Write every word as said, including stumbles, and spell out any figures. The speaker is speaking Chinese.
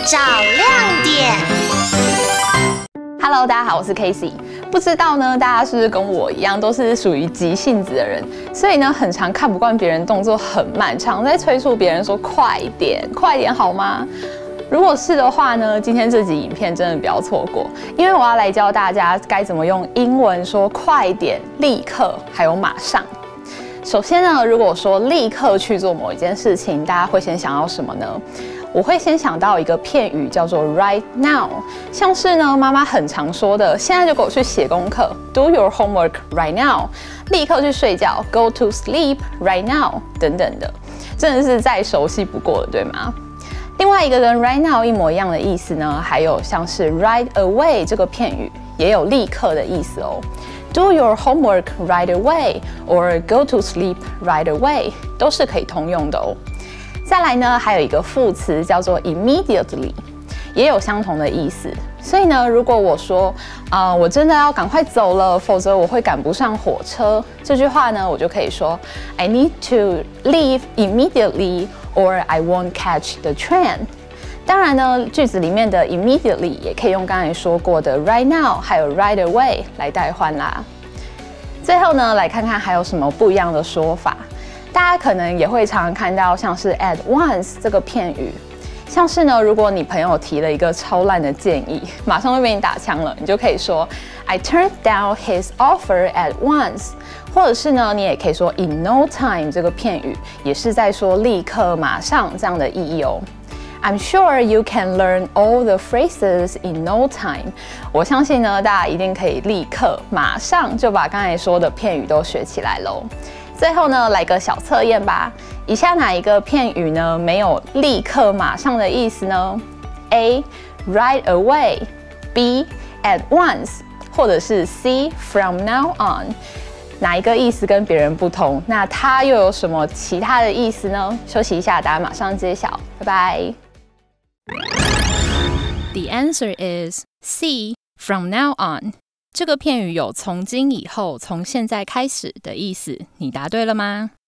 找亮点。 Hello， 大家好，我是 Casey。不知道呢，大家是不是跟我一样，都是属于急性子的人，所以呢，很常看不惯别人动作很慢，常在催促别人说快点，快点好吗？如果是的话呢，今天这集影片真的不要错过，因为我要来教大家该怎么用英文说快点、立刻还有马上。首先呢，如果说立刻去做某一件事情，大家会先想到什么呢？我会先想到一个片语叫做 right now， 像是呢妈妈很常说的，现在就给我去写功课 ，do your homework right now， 立刻去睡觉 ，go to sleep right now 等等的，真的是再熟悉不过了，对吗？另外一个跟 right now 一模一样的意思呢，还有像是 right away 这个片语，也有立刻的意思哦。Do your homework right away or go to sleep right away 都是可以通用的哦。再来呢，还有一个副词叫做 immediately， 也有相同的意思。所以呢，如果我说啊、呃，我真的要赶快走了，否则我会赶不上火车，这句话呢，我就可以说 I need to leave immediately or I won't catch the train。当然呢，句子里面的 immediately 也可以用刚才说过的 right now 还有 right away 来代换啦。最后呢，来看看还有什么不一样的说法。大家可能也会常常看到像是 at once 这个片语，像是呢，如果你朋友提了一个超烂的建议，马上就被你打枪了，你就可以说 I turned down his offer at once， 或者是呢，你也可以说 in no time 这个片语，也是在说立刻、马上这样的意义哦。I'm sure you can learn all the phrases in no time。我相信呢，大家一定可以立刻、马上就把刚才说的片语都学起来喽。最后呢，来个小测验吧。以下哪一个片语呢没有立刻、马上的意思呢 ？A. right away， B. at once， 或者是 C. from now on。哪一个意思跟别人不同？那它又有什么其他的意思呢？休息一下，答案马上揭晓。拜拜。 The answer is C. From now on。这个片语有从今以后、从现在开始的意思，你答对了吗？